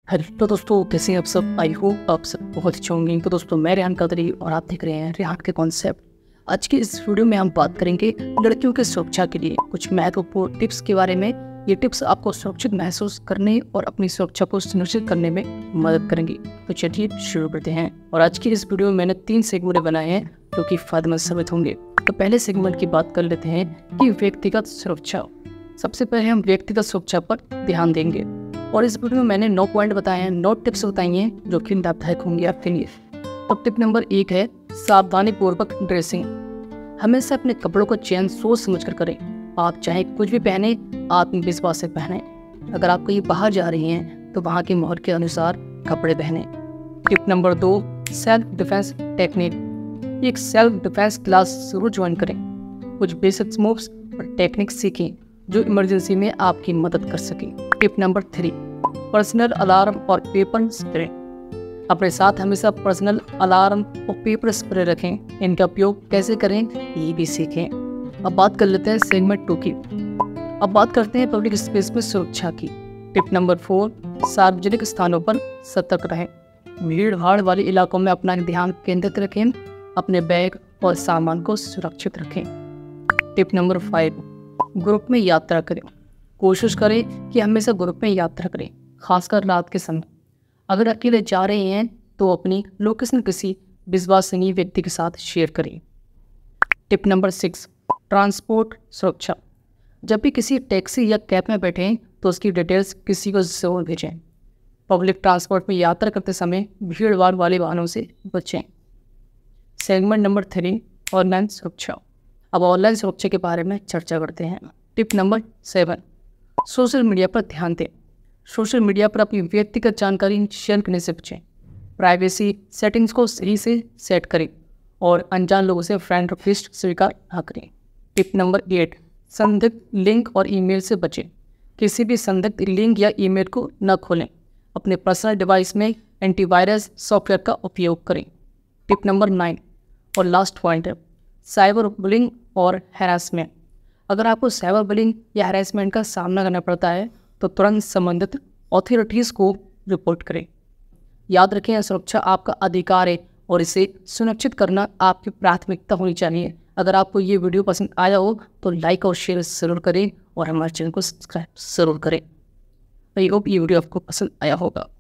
Hello तो दोस्तों, कैसे हैं आप सब। आई होप आप सब बहुत अच्छे होंगे। तो दोस्तों, मैं रेहान कदरी और आप देख रहे हैं रेहान के कॉन्सेप्ट। आज की इस वीडियो में हम बात करेंगे लड़कियों के सुरक्षा के लिए कुछ महत्वपूर्ण टिप्स के बारे में। ये टिप्स आपको सुरक्षित महसूस करने और अपनी सुरक्षा को सुनिश्चित करने में मदद करेंगे। तो चलिए शुरू करते हैं। और आज की इस वीडियो में मैंने 3 सेगमेंट बनाए हैं जो कि फायदेमंद साबित होंगे। तो पहले सेगमेंट की बात कर लेते हैं कि व्यक्तिगत सुरक्षा। सबसे पहले हम व्यक्तिगत सुरक्षा पर ध्यान देंगे और इस वीडियो में मैंने 9 पॉइंट बताए हैं, 9 टिप्स बताई हैं जो कि लाभदायक होंगे आपके लिए। तो टिप नंबर 1 है सावधानी पूर्वक ड्रेसिंग। हमेशा अपने कपड़ों का चयन सोच समझ कर करें। आप चाहे कुछ भी पहने, आत्मविश्वास से पहने। अगर आप कहीं बाहर जा रही हैं तो वहाँ के माहौल के अनुसार कपड़े पहने। Tip number 2 self defence technique. एक सेल्फ डिफेंस क्लास जरूर ज्वाइन करें। कुछ बेसिक मूव्स और टेक्निक सीखें जो इमरजेंसी में आपकी मदद कर सकें। टिप नंबर 3 पर्सनल अलार्म और पेपर स्प्रे। अपने साथ हमेशा पर्सनल अलार्म और पेपर स्प्रे रखें। इनका उपयोग कैसे करें ये भी सीखें। अब बात कर लेते हैं सेगमेंट 2 की। अब बात करते हैं पब्लिक स्पेस में सुरक्षा की। टिप नंबर 4 सार्वजनिक स्थानों पर सतर्क रहें। भीड़ भाड़ वाले इलाकों में अपना ध्यान केंद्रित रखें। अपने बैग और सामान को सुरक्षित रखें। टिप नंबर 5 ग्रुप में यात्रा करें। कोशिश करें कि हमेशा ग्रुप में यात्रा करें, खासकर रात के समय। अगर अकेले जा रहे हैं तो अपनी लोकेशन किसी विश्वसनीय व्यक्ति के साथ शेयर करें। टिप नंबर 6 ट्रांसपोर्ट सुरक्षा। जब भी किसी टैक्सी या कैब में बैठें तो उसकी डिटेल्स किसी को जरूर भेजें। पब्लिक ट्रांसपोर्ट में यात्रा करते समय भीड़ भाड़ वाले वाहनों से बचें। सेगमेंट नंबर 3 ऑनलाइन सुरक्षा। अब ऑनलाइन सुरक्षा के बारे में चर्चा करते हैं। टिप नंबर 7 सोशल मीडिया पर ध्यान दें। सोशल मीडिया पर अपनी व्यक्तिगत जानकारी शेयर करने से बचें। प्राइवेसी सेटिंग्स को सही से सेट करें और अनजान लोगों से फ्रेंड रिक्वेस्ट स्वीकार न करें। टिप नंबर 8 संदिग्ध लिंक और ईमेल से बचें। किसी भी संदिग्ध लिंक या ईमेल को न खोलें। अपने पर्सनल डिवाइस में एंटीवायरस सॉफ्टवेयर का उपयोग करें। टिप नंबर 9 और लास्ट पॉइंट है साइबर बुलिंग और हैरेसमेंट। अगर आपको साइबर बुलिंग या हैरेसमेंट का सामना करना पड़ता है तो तुरंत संबंधित अथॉरिटीज़ को रिपोर्ट करें। याद रखें, सुरक्षा आपका अधिकार है और इसे सुनिश्चित करना आपकी प्राथमिकता होनी चाहिए। अगर आपको ये वीडियो पसंद आया हो तो लाइक और शेयर ज़रूर करें और हमारे चैनल को सब्सक्राइब ज़रूर करें। आई होप ये वीडियो आपको पसंद आया होगा।